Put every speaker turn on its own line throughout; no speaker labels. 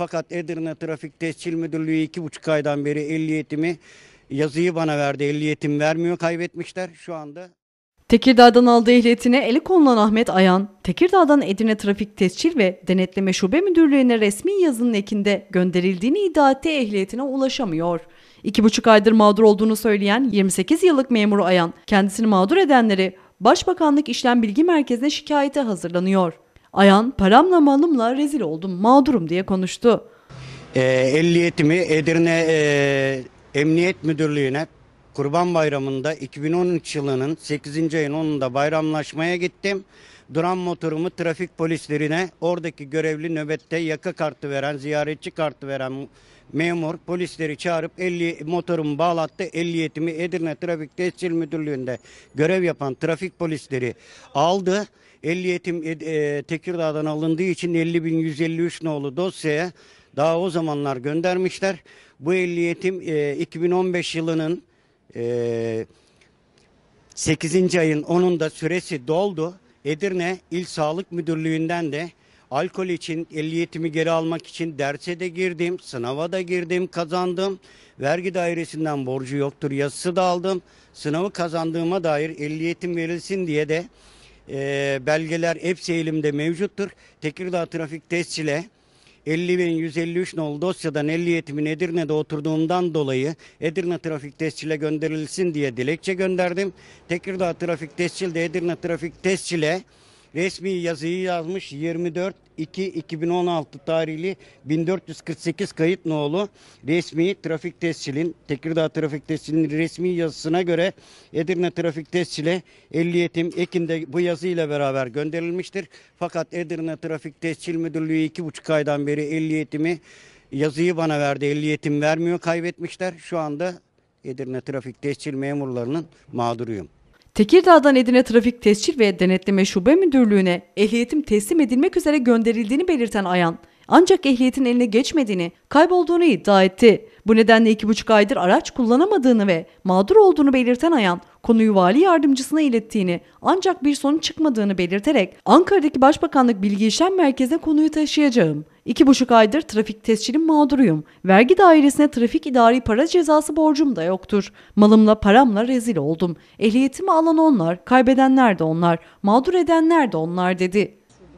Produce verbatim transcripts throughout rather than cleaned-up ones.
Fakat Edirne Trafik Tescil Müdürlüğü iki buçuk aydan beri ehliyetimi yazıyı bana verdi. Ehliyetim vermiyor, kaybetmişler şu anda.
Tekirdağ'dan aldığı ehliyetine eli konulan Ahmet Ayan, Tekirdağ'dan Edirne Trafik Tescil ve Denetleme Şube Müdürlüğü'ne resmi yazının ekinde gönderildiğini iddia ettiği ehliyetine ulaşamıyor. İki buçuk aydır mağdur olduğunu söyleyen yirmi sekiz yıllık memur Ayan, kendisini mağdur edenleri Başbakanlık İşlem Bilgi Merkezi'ne şikayete hazırlanıyor. Ayan, paramla malımla rezil oldum, mağdurum diye konuştu.
E, ehliyetimi Edirne e, Emniyet Müdürlüğü'ne Kurban Bayramı'nda iki bin on üç yılının sekizinci ayın onunda bayramlaşmaya gittim. Duran motorumu trafik polislerine, oradaki görevli nöbette yaka kartı veren, ziyaretçi kartı veren memur polisleri çağırıp elli, motorumu bağlattı. Ehliyetimi Edirne Trafik Tescil Müdürlüğü'nde görev yapan trafik polisleri aldı. Ehliyetim e, Tekirdağ'dan alındığı için elli bin yüz elli üç nolu dosyaya daha o zamanlar göndermişler. Bu ehliyetim e, iki bin on beş yılının e, sekizinci ayın onunda süresi doldu. Edirne İl Sağlık Müdürlüğü'nden de alkol için ehliyetimi geri almak için derse de girdim, sınava da girdim, kazandım. Vergi dairesinden borcu yoktur yazısı da aldım. Sınavı kazandığıma dair ehliyetim verilsin diye de e, belgeler hepsi elimde mevcuttur. Tekirdağ Trafik Tescil'e elli bin yüz elli üç nolu dosyadan ehliyetimin Edirne'de oturduğumdan dolayı Edirne Trafik Tescil'e gönderilsin diye dilekçe gönderdim. Tekirdağ Trafik Tescil'de Edirne Trafik Tescil'e resmi yazıyı yazmış yirmi dört iki iki bin on altı tarihli bin dört yüz kırk sekiz kayıt nolu resmi trafik tescilin Tekirdağ Trafik Tescil'in resmi yazısına göre Edirne Trafik Tescil'e ehliyetim Ekin'de bu yazıyla beraber gönderilmiştir. Fakat Edirne Trafik Tescil Müdürlüğü iki buçuk aydan beri ehliyetimi yazıyı bana verdi. Ehliyetim vermiyor, kaybetmişler. Şu anda Edirne Trafik Tescil memurlarının mağduruyum.
Tekirdağ'dan Edirne Trafik Tescil ve Denetleme Şube Müdürlüğü'ne ehliyetim teslim edilmek üzere gönderildiğini belirten Ayan, ancak ehliyetin eline geçmediğini, kaybolduğunu iddia etti. Bu nedenle iki buçuk aydır araç kullanamadığını ve mağdur olduğunu belirten Ayan, konuyu vali yardımcısına ilettiğini ancak bir sonuç çıkmadığını belirterek Ankara'daki Başbakanlık Bilgi İşlem Merkezi'ne konuyu taşıyacağım. İki buçuk aydır trafik tescilin mağduruyum. Vergi dairesine trafik idari para cezası borcum da yoktur. Malımla paramla rezil oldum. Ehliyetimi alan onlar, kaybedenler de onlar, mağdur edenler de onlar dedi.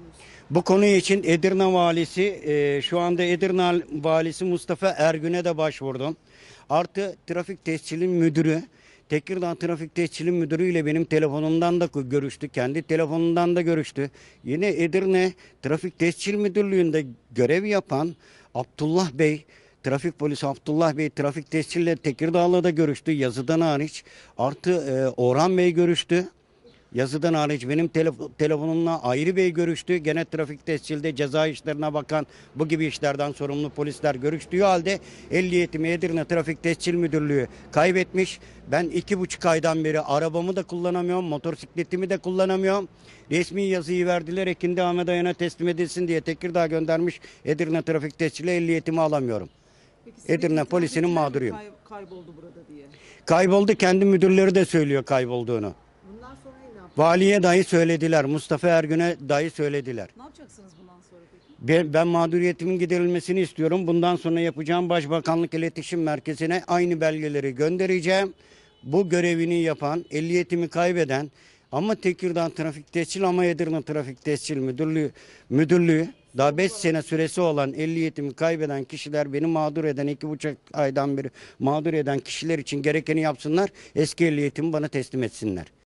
Bu konu için Edirne Valisi, e, şu anda Edirne Valisi Mustafa Ergün'e de başvurdum. Artı Trafik Tescil'in müdürü, Tekirdağ Trafik Tescil'in müdürüyle benim telefonumdan da görüştü. Kendi telefonundan da görüştü. Yine Edirne Trafik Tescil Müdürlüğü'nde görev yapan Abdullah Bey, Trafik Polisi Abdullah Bey Trafik Tescil'le Tekirdağ'la da görüştü. Yazıdan hariç. Artı e, Orhan Bey görüştü. Yazıdan hariç benim telef- telefonumla Ayrı Bey görüştü. Gene trafik tescilde ceza işlerine bakan bu gibi işlerden sorumlu polisler görüştüğü halde ehliyetimi Edirne Trafik Tescil Müdürlüğü kaybetmiş. Ben iki buçuk aydan beri arabamı da kullanamıyorum, motosikletimi de kullanamıyorum. Resmi yazıyı verdiler, Ekinde Ahmet Ayan'a teslim edilsin diye Tekirdağ göndermiş. Edirne Trafik Tescil'e ehliyetimi alamıyorum.
Peki
Edirne polisinin
şikayet
mağduruyum.
kay- kayboldu burada diye.
Kayboldu, kendi müdürleri de söylüyor kaybolduğunu.
Bundan sonra ne yapacaksınız?
Valiye dahi söylediler. Mustafa Ergün'e dahi söylediler.
Ne yapacaksınız bundan sonra peki?
Ben, ben mağduriyetimin giderilmesini istiyorum. Bundan sonra yapacağım Başbakanlık İletişim Merkezi'ne aynı belgeleri göndereceğim. Bu görevini yapan, ehliyetimi kaybeden ama Tekirdağ Trafik Tescil ama Edirne Trafik Tescil Müdürlüğü, müdürlüğü daha beş sene süresi olan ehliyetimi kaybeden kişiler, beni mağdur eden, iki buçuk aydan beri mağdur eden kişiler için gerekeni yapsınlar. Eski ehliyetimi bana teslim etsinler.